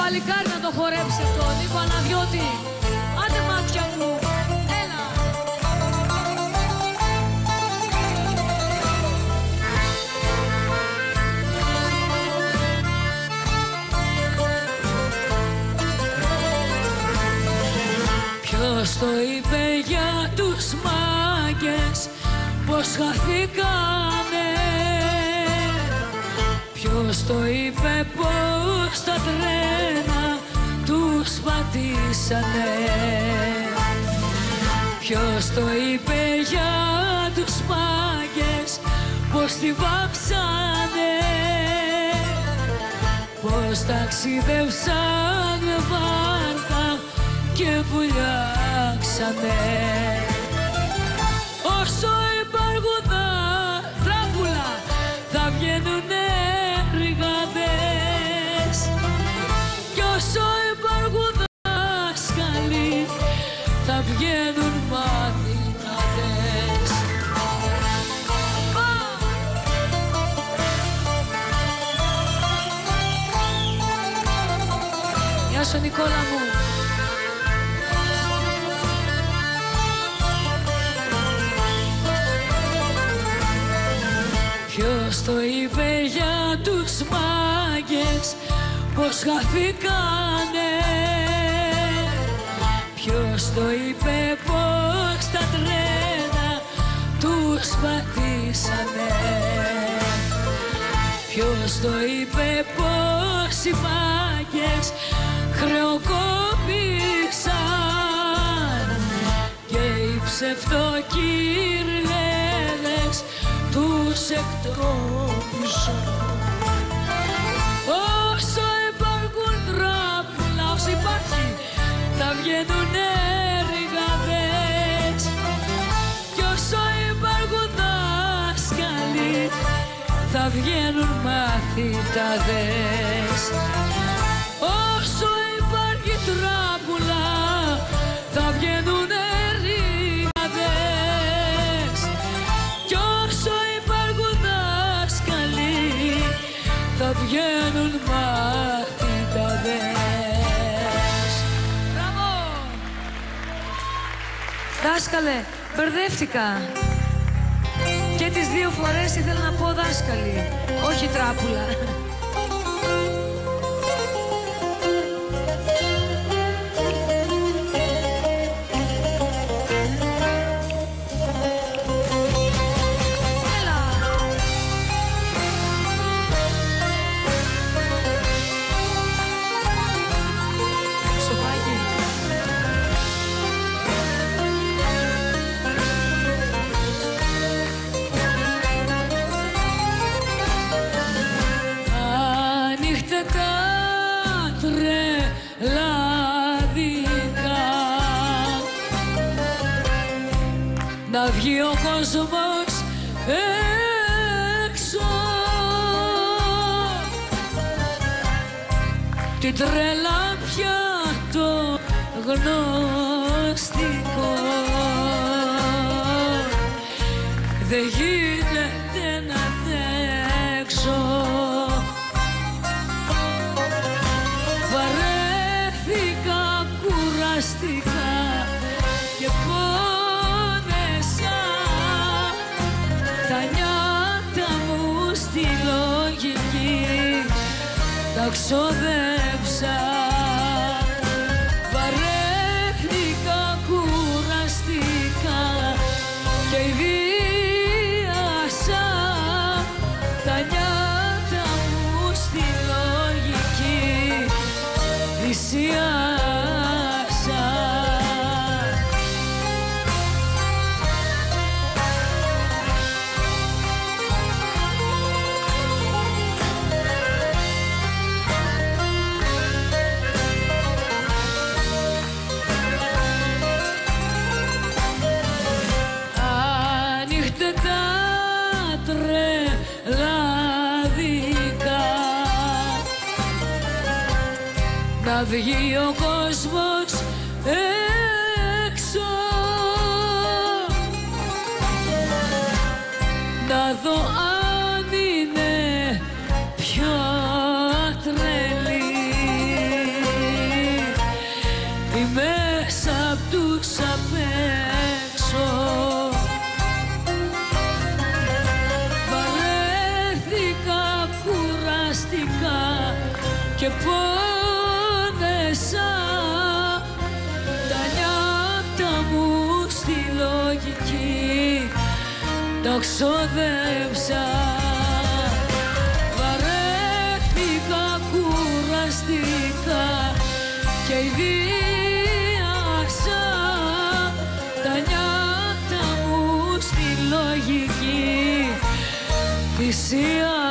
παλικάρι να το χορέψει αυτό, Νίκο Αναδιώτη. Άντε μάτια μου, έλα. Ποιος το είπε για τους μάγκες πως χαθήκανε? Ποιος το είπε πως τα τρένα τους πατήσανε? Ποιος το είπε για τους μάγκες πως τη βάψανε? Πως ταξίδευσαν με βάρκα και βουλιάξανε? Όσο υπάρχουν τράπουλα θα βγαίνουνε ρηγάδες, κι όσο υπάρχουν δάσκαλοι θα βγαίνουν μαθητάδες. Γεια σου Νικόλα μου. Ποιος το είπε για τους μάγκες πως χαθήκανε? Ποιος το είπε πως τα τρένα τους πατήσανε? Ποιος το είπε πως οι μάγκες χρεοκόπησαν και οι ψευτοκυρλέδες τους εκτρόπισαν? Όσο υπάρχουν τράπουλα, όσο υπάρχει θα βγαίνουνε ρηγάδες, κι όσο υπάρχουν δάσκαλοι θα βγαίνουν μαθητάδες. Όσο υπάρχει τράπουλα θα βγαίνουνε ρηγάδες, κι όσο υπάρχουν δάσκαλοι θα βγαίνουν μαθητάδες. Μπράβο! Δάσκαλε, μπερδεύτηκα. Και τις δύο φορές ήθελα να πω δάσκαλοι, όχι τράπουλα. Να βγει ο κόσμος έξω, την τρέλα πια το γνωστικό. Δεν γίνεται να αντέξω, βαρέθηκα, κουραστικά και πόνεσα. Τα νιάτα μου στη λογική τα ξοδέψα. Βαρέθηκα, κουραστικά και ιδιάσα. Τα νιάτα μου στη λογική θυσιάσα. Να βγει ο κόσμος έξω, να δω αν είναι πιο τρελή. το ξόδεψα. Βαρέθηκα, κουραστήκα και ιδιάσα τα νιάτα μου στη λογική θυσία.